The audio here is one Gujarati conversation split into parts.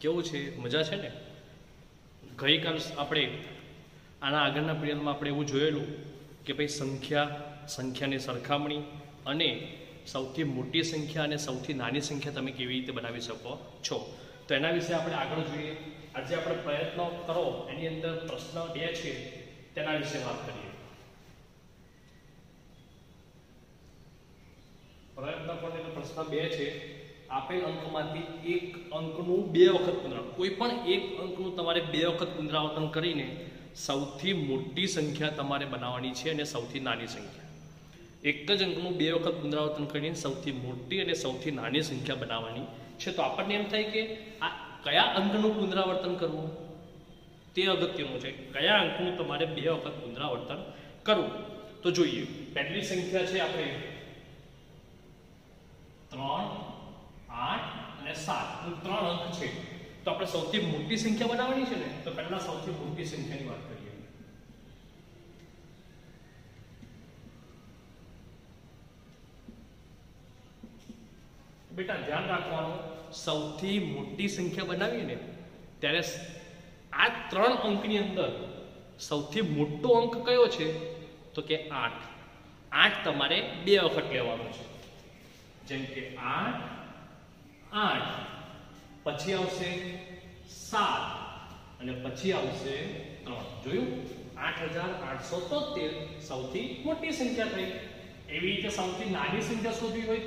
કેવું છે? મજા છે ને? ગઈકાલ આપણે આના આગળના પીરિયડમાં આપણે એવું જોયેલું કે ભાઈ સંખ્યાની સરખામણી અને સૌથી મોટી સંખ્યા અને સૌથી નાની સંખ્યા તમે કેવી રીતે બનાવી શકો છો. તો એના વિશે આપણે આગળ જોઈએ. આજે આપણે પ્રયત્નો કરો એની અંદર પ્રશ્ન 2 છે તેના વિશે વાત કરીએ. પ્રયત્ન કરો પ્રશ્ન 2 છે. આપેલ અંકમાંથી એક અંકનું 2 વખત પુનરાવર્તન, કોઈ પણ એક અંકનું તમારે 2 વખત પુનરાવર્તન કરીને સૌથી મોટી સંખ્યા તમારે બનાવવાની છે અને સૌથી નાની સંખ્યા. એક જ અંકનું 2 વખત પુનરાવર્તન કરીને સૌથી મોટી અને સૌથી નાની સંખ્યા બનાવવાની છે. તો આપણને એમ થાય કે આ કયા અંકનું પુનરાવર્તન કરવું તે અગત્યનું છે. કયા અંકનું તમારે 2 વખત પુનરાવર્તન કરવું. તો જોઈએ, પહેલી સંખ્યા છે આપણે 3, 8 અને 7. 3 અંક છે. તો આપણે સૌથી મોટી સંખ્યા બનાવવાની છે ને, તો પહેલા સૌથી મોટી સંખ્યાની વાત કરીએ. બેટા ધ્યાન રાખવાનું, સૌથી મોટી સંખ્યા બનાવીએ ને ત્યારે આ 3 અંકની અંદર સૌથી મોટો અંક કયો છે? તો કે 8. 8 તમારે 2 વખત લેવાનો છે. જેમ કે 8, 8 પછી આવશે 7 અને પછી આવશે 3. જોયું? 8873 સૌથી મોટી સંખ્યા થઈ. એવી રીતે સૌથી નાની સંખ્યા શોધવી હોય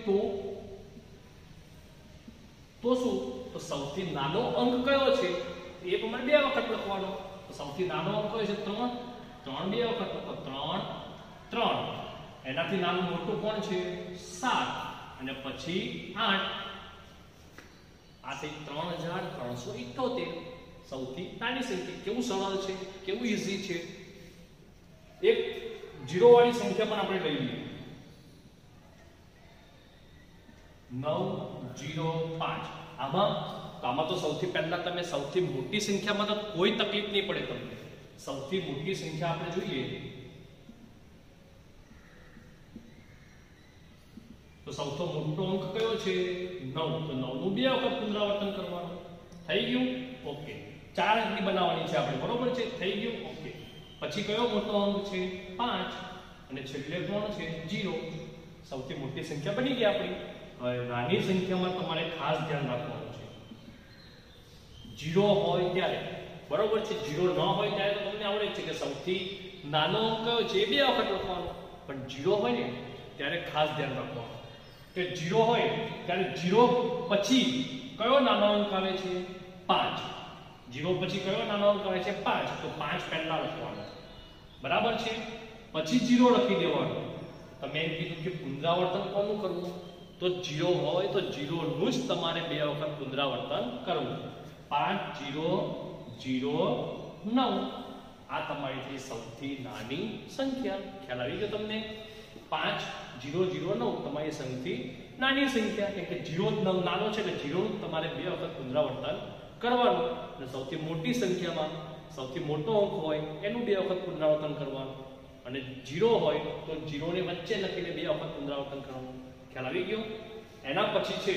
તો શું? તો સૌથી નાનો અંક કયો છે એ પ્રમાણે 2 વખત લખવાનો. તો સૌથી નાનો અંક કયો છે? 3. 3 2 વખત લખો. 3 3. એનાથી નાનું મોટું કોણ છે? 7 અને પછી 8. આ થઈ 3378 સૌથી નાની સંખ્યા. કેવું સરળ છે, કેવું ઈઝી છે. એક 0 વાળી સંખ્યા પણ આપણે લઈ લઈએ. 905. આમાં તો સૌથી પહેલા તમે સૌથી મોટી સંખ્યામાં તો કોઈ તકલીફ નહીં પડે તમને. સૌથી મોટી સંખ્યા આપણે જોઈએ તો સૌથી મોટો અંક કયો છે? 9. તો 9 નું 2 વખત પુનરાવર્તન કરવાનું. થઈ ગયું? ઓકે. 4 અંકની બનાવવાની છે આપણે, બરોબર છે? થઈ ગયું? ઓકે. પછી કયો મોટો અંક છે? 5 અને છેલ્લે કોણ છે? 0. સૌથી મોટી સંખ્યા બની ગઈ આપણી. હવે નાની સંખ્યામાં તમારે ખાસ ધ્યાન રાખવાનું છે. 0 હોય ત્યારે, બરોબર છે? 0 ન હોય ત્યારે તો તમને આવડે છે કે સૌથી નાનો અંક કયો છે? 2 વખત લખવાનો. પણ 0 હોય ને ત્યારે ખાસ ધ્યાન રાખવાનું કે 0 હોય ત્યારે 0 પછી કયો નાનો અંક આવે છે? 5. 0 પછી કયો નાનો અંક આવે છે? 5. તો 5 પહેલા લખવાનો, બરાબર છે? પછી 0 લખી દેવાનો. તમે એમ કીધું કે પુનરાવર્તન કોનું કરવું? તો 0 હોય તો 0 નું જ તમારે 2 વખત પુનરાવર્તન કરવું. 5 0 0 9. આ તમારી થઈ સૌથી નાની સંખ્યા. ખ્યાલ આવી ગયો તમને? 5 0 0 9 તમારી સૌથી નાની સંખ્યા. કેમ કે 0 નાનો છે એટલે 0 તમારે 2 વખત પુનરાવર્તન કરવાનું. અને સૌથી મોટી સંખ્યામાં સૌથી મોટો અંક હોય એનું 2 વખત પુનરાવર્તન કરવાનું. અને 0 હોય તો 0 ને વચ્ચે લખીને 2 વખત પુનરાવર્તન કરવાનું. ખ્યાલ આવી ગયો? એના પછી છે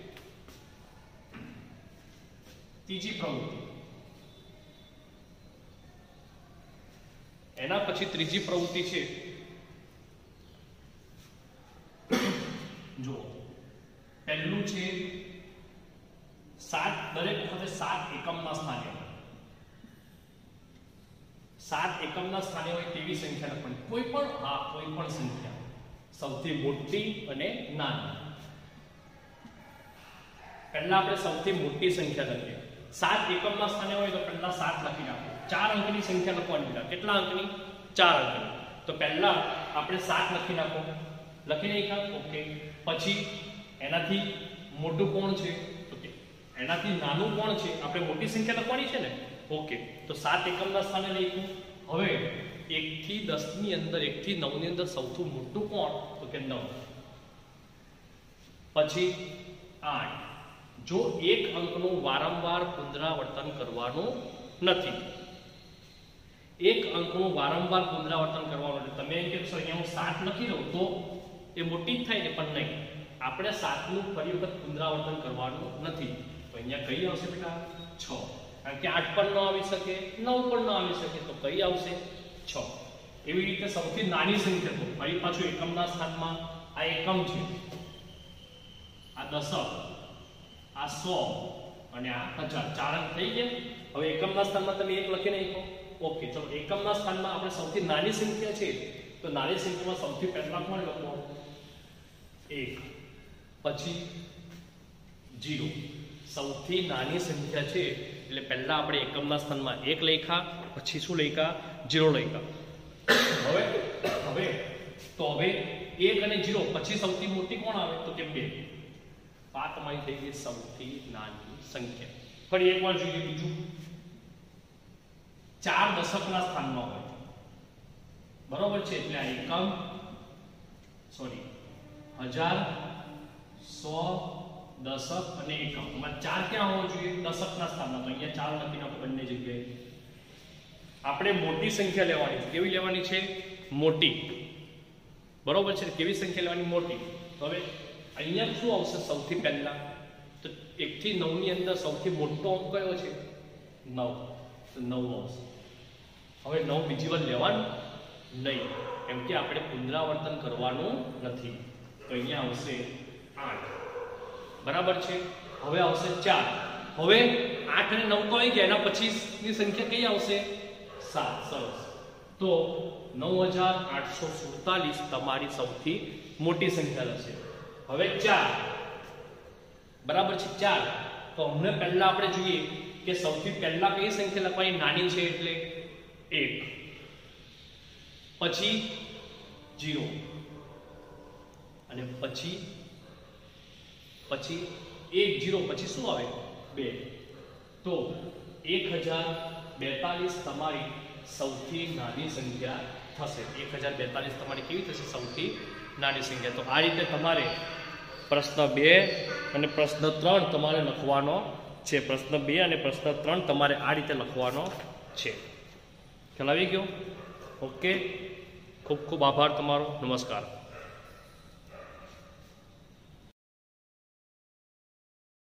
ત્રીજી પ્રવૃત્તિ. એના પછી ત્રીજી પ્રવૃત્તિ છે, જો પહેલું છે 7. દરેક વખતે 7 એકમના સ્થાને હોય. 7 એકમના સ્થાને હોય તેવી સંખ્યા લખવાની. કોઈ પણ સંખ્યા, સૌથી મોટી અને નાની. પહેલા આપણે સૌથી મોટી સંખ્યા લખીએ. 7 એકમના સ્થાને હોય તો પહેલા 7 લખી નાખો. 4 અંકની સંખ્યા લખવાની. કેટલા અંકની? 4 અંકની. તો પહેલા આપણે 7 લખી નાખો. લખી નાખ્યા? ઓકે. પછી એનાથી મોટું કોણ છે? ઓકે. એનાથી નાનું કોણ છે? આપણે મોટી સંખ્યા લખવાની છે ને? ઓકે. તો 7 એકમના સ્થાને લખ્યું. હવે 1 થી 10 ની અંદર, 1 થી 9 ની અંદર સૌથી મોટું કોણ? તો કે 9. પછી 8. જો એક અંકનું વારંવાર પુનરાવર્તન કરવાનું નથી, એક અંકનું વારંવાર પુનરાવર્તન કરવાનું નથી. તમે એમ કહેશો અહીંયા હું 7 લખી દઉં તો એ મોટી થાય ને, પણ નહીં. આપણે 7 નું ફરી વખત પુનરાવર્તન કરવાનું નથી. તો અહીંયા કઈ આવશે બેટા? 6 કારણ કે 8 પણ ન આવી શકે 9 પણ ન આવી શકે તો કઈ આવશે 6 એવી રીતે સૌથી નાની સંખ્યા તો ફરી પાછું એકમના સ્થાનમાં આ એકમ છે આ દશક આ 100 અને આ 1000 ચાર અંક થઈ ગયા હવે એકમના સ્થાનમાં તમે 1 લખી નાખો ઓકે ચલો એકમના સ્થાનમાં આપણે સૌથી નાની સંખ્યા છે તો નાની સંખ્યામાં સૌથી પહેલા કોણ લખવાનું 1 પછી 0 સૌથી નાની સંખ્યા છે એટલે પહેલા આપણે એકમના સ્થાનમાં 1 લખ્યા પછી શું લખ્યા 0 લખ્યા હવે 1 અને 0 પછી સૌથી મોટી કોણ આવે તો કે 2 આ તમારી થઈ ગઈ સૌથી નાની સંખ્યા ફરી એકવાર જોઈએ બીજું 4 દશકના સ્થાનમાં હોય બરોબર છે એટલે આ એકમ સોરી 1000 100 દશક અને એકમ એમાં 4 ક્યાં હોવો જોઈએ દશકના સ્થાનમાં તો અહીંયા 4 લખીને આપણે બંને જગ્યાએ આપણે મોટી સંખ્યા લેવાની છે કેવી લેવાની છે મોટી બરોબર છે કેવી સંખ્યા લેવાની મોટી તો હવે અહીંયા શું આવશે સૌથી પહેલા તો 1 થી 9 ની અંદર સૌથી મોટો અંક કયો છે 9 તો 9 આવશે હવે 9 બીજી વાર લેવાનું નહીં કેમ કે આપણે પુનરાવર્તન કરવાનું નથી તો અહીંયા આવશે 8 બરાબર છે હવે આવશે 4 હવે 8 અને 9 તો આવી ગયા એના પછીની સંખ્યા કઈ આવશે 7 સરસ તો 9847 તમારી સૌથી મોટી સંખ્યા હશે હવે 4 બરાબર છે 4 તો અમને પહેલા આપણે જોઈએ કે સૌથી પહેલા કઈ સંખ્યા લખવાની નાની છે એટલે 1 પછી 0 અને પછી 1 0 પછી શું આવે 2 તો 1042 તમારી સૌથી નાની સંખ્યા થશે 1042 તમારી કેવી થશે સૌથી નાની સંખ્યા તો આ રીતે તમારે પ્રશ્ન 2 અને પ્રશ્ન 3 તમારે લખવાનો છે પ્રશ્ન 2 અને પ્રશ્ન 3 તમારે આ રીતે લખવાનો છે ખ્યાલ આવી ગયો ઓકે ખૂબ ખૂબ આભાર તમારો નમસ્કાર